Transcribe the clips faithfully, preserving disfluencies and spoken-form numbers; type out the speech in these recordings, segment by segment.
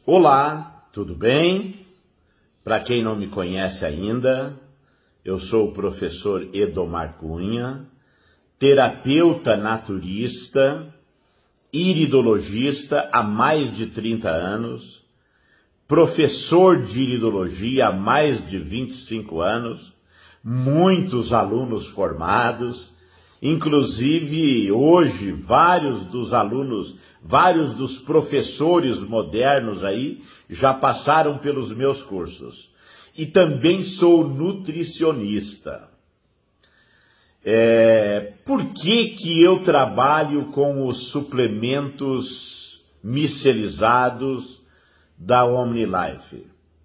Olá, tudo bem? Para quem não me conhece ainda, eu sou o professor Edomar Cunha, terapeuta naturista, iridologista há mais de trinta anos, professor de iridologia há mais de vinte e cinco anos, muitos alunos formados, inclusive hoje vários dos alunos, vários dos professores modernos aí já passaram pelos meus cursos. E também sou nutricionista. É, por que que eu trabalho com os suplementos micelizados da OmniLife?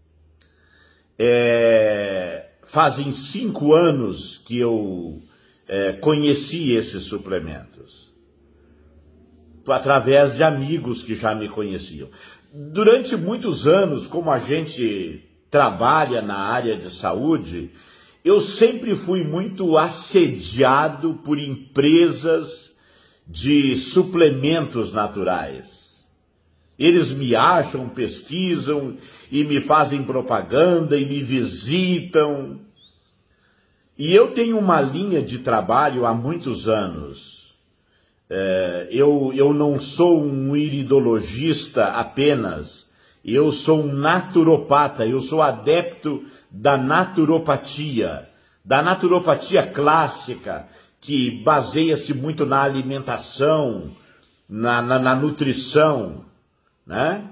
É, fazem cinco anos que eu é, conheci esses suplementos, através de amigos que já me conheciam. Durante muitos anos, como a gente trabalha na área de saúde, eu sempre fui muito assediado por empresas de suplementos naturais. Eles me acham, pesquisam e me fazem propaganda e me visitam. E eu tenho uma linha de trabalho há muitos anos. É, eu, eu não sou um iridologista apenas, eu sou um naturopata, eu sou adepto da naturopatia, da naturopatia clássica, que baseia-se muito na alimentação, na, na, na nutrição, né?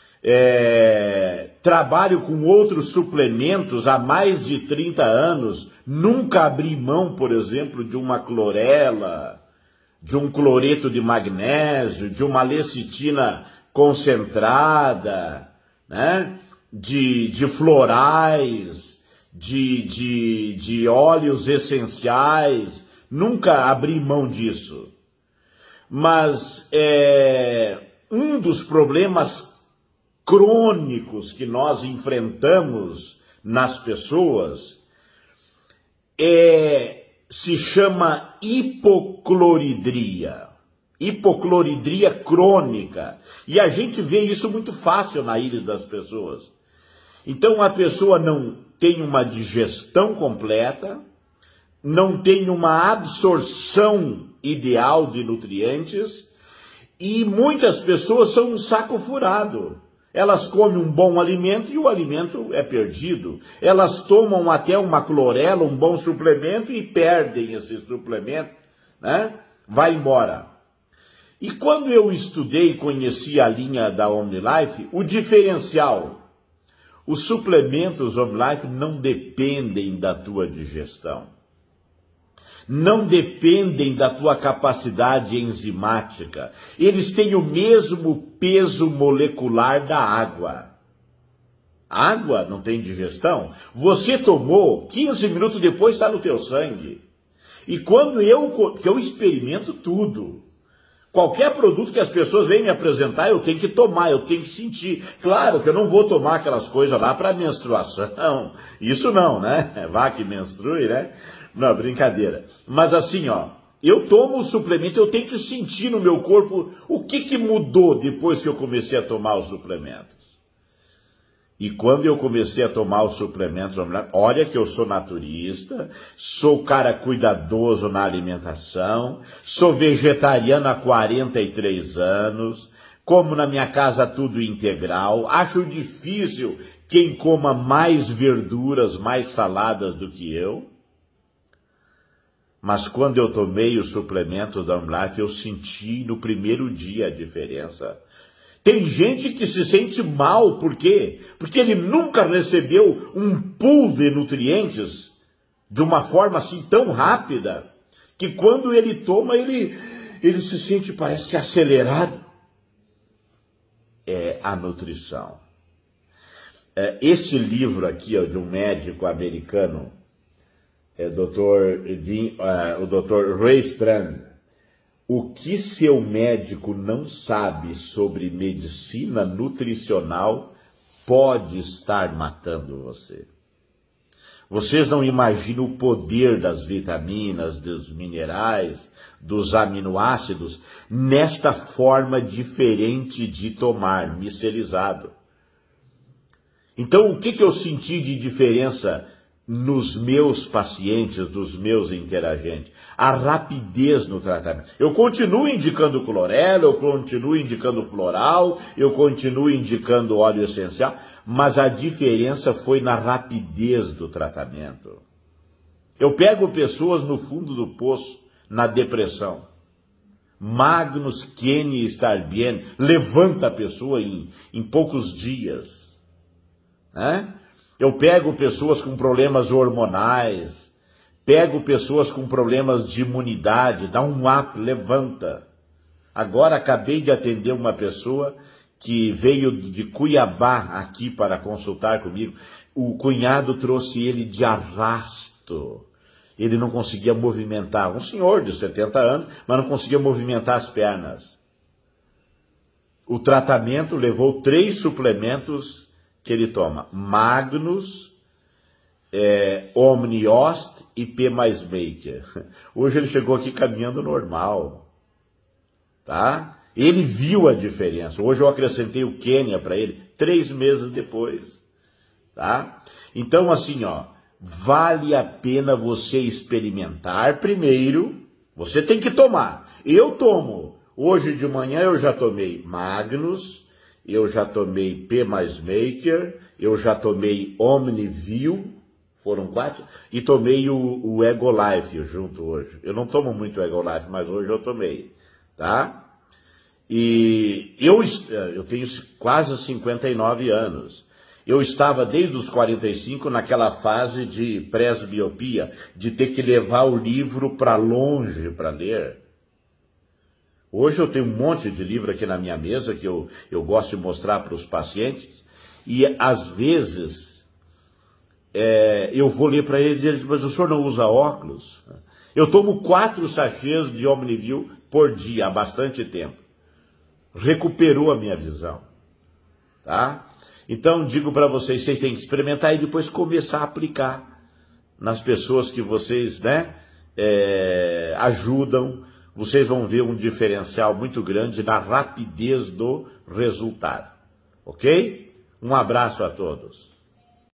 É, trabalho com outros suplementos há mais de trinta anos, nunca abri mão, por exemplo, de uma clorela, de um cloreto de magnésio, de uma lecitina concentrada, né? de, de florais, de, de, de óleos essenciais, nunca abri mão disso. Mas é, um dos problemas crônicos que nós enfrentamos nas pessoas é, se chama hipocloridria. Hipocloridria crônica. E a gente vê isso muito fácil na íris das pessoas. Então a pessoa não tem uma digestão completa, não tem uma absorção ideal de nutrientes, e muitas pessoas são um saco furado. Elas comem um bom alimento e o alimento é perdido. Elas tomam até uma clorela, um bom suplemento, e perdem esse suplemento, né? Vai embora. E quando eu estudei e conheci a linha da OmniLife, o diferencial, os suplementos OmniLife não dependem da tua digestão. Não dependem da tua capacidade enzimática. Eles têm o mesmo peso molecular da água. A água não tem digestão? Você tomou, quinze minutos depois está no teu sangue. E quando eu, que eu experimento tudo, qualquer produto que as pessoas vêm me apresentar, eu tenho que tomar, eu tenho que sentir. Claro que eu não vou tomar aquelas coisas lá para menstruação. Isso não, né? Vá que menstrue, né? Não, brincadeira. Mas assim, ó, eu tomo o suplemento, eu tenho que sentir no meu corpo o que que mudou depois que eu comecei a tomar os suplementos. E quando eu comecei a tomar os suplementos, olha que eu sou naturista, sou cara cuidadoso na alimentação, sou vegetariano há quarenta e três anos, como na minha casa tudo integral, acho difícil quem coma mais verduras, mais saladas do que eu. Mas quando eu tomei os suplementos da OmniLife, eu senti no primeiro dia a diferença. Tem gente que se sente mal, por quê? Porque ele nunca recebeu um pool de nutrientes de uma forma assim tão rápida, que quando ele toma, ele, ele se sente, parece que acelerado. É a nutrição. É, esse livro aqui, ó, de um médico americano, é, doutor Dean, uh, o doutor Ray Strand, o que seu médico não sabe sobre medicina nutricional pode estar matando você. Vocês não imaginam o poder das vitaminas, dos minerais, dos aminoácidos, nesta forma diferente de tomar, micelizado. Então, o que, que eu senti de diferença nos meus pacientes, dos meus interagentes? A rapidez no tratamento. Eu continuo indicando clorela, eu continuo indicando floral, eu continuo indicando óleo essencial, mas a diferença foi na rapidez do tratamento. Eu pego pessoas no fundo do poço, na depressão. Magnus Keni estar bem, levanta a pessoa em, em poucos dias. Né? Eu pego pessoas com problemas hormonais, pego pessoas com problemas de imunidade, dá um up, levanta. Agora acabei de atender uma pessoa que veio de Cuiabá aqui para consultar comigo. O cunhado trouxe ele de arrasto. Ele não conseguia movimentar, um senhor de setenta anos, mas não conseguia movimentar as pernas. O tratamento levou três suplementos que ele toma: Magnus, é, Omniost e P mais Maker. Hoje ele chegou aqui caminhando normal, tá? Ele viu a diferença. Hoje eu acrescentei o Quênia para ele, três meses depois, tá? Então assim, ó, vale a pena você experimentar primeiro. Você tem que tomar. Eu tomo. Hoje de manhã eu já tomei Magnus, eu já tomei P mais Maker, eu já tomei Omniview, foram quatro, e tomei o, o Ego Life junto hoje. Eu não tomo muito Ego Life, mas hoje eu tomei, tá? E eu, eu tenho quase cinquenta e nove anos. Eu estava desde os quarenta e cinco naquela fase de presbiopia, de ter que levar o livro para longe para ler. Hoje eu tenho um monte de livro aqui na minha mesa que eu, eu gosto de mostrar para os pacientes, e às vezes é, eu vou ler para eles e eles dizem: mas o senhor não usa óculos? Eu tomo quatro sachês de Omniview por dia há bastante tempo. Recuperou a minha visão, tá? Então, digo para vocês, vocês têm que experimentar e depois começar a aplicar nas pessoas que vocês, né, é, ajudam. Vocês vão ver um diferencial muito grande na rapidez do resultado. Ok? Um abraço a todos.